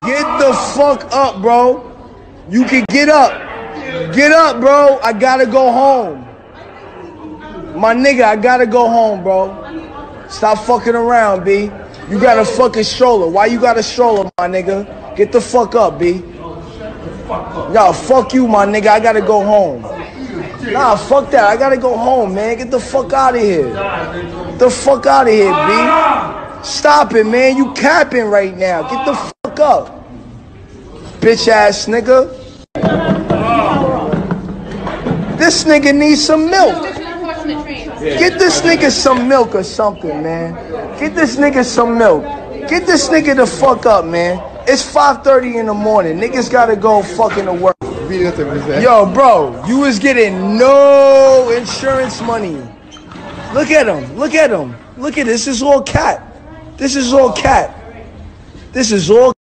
Get the fuck up, bro. You can get up. Get up, bro. I gotta go home. My nigga, I gotta go home, bro. Stop fucking around, B. You got a fucking stroller. Why you got a stroller, my nigga? Get the fuck up, B. Nah, fuck you, my nigga. I gotta go home. Nah, fuck that. I gotta go home, man. Get the fuck out of here. Get the fuck out of here, B. Stop it, man. You capping right now. Get the fuck up. Bitch ass nigga. This nigga needs some milk. Get this nigga some milk or something, man. Get this nigga some milk. Get this nigga the fuck up, man. It's 5:30 in the morning. Niggas gotta go fucking to work. Yo, bro, you was getting no insurance money. Look at him. Look at him. Look at this. This is all cat. This is all cat. This is all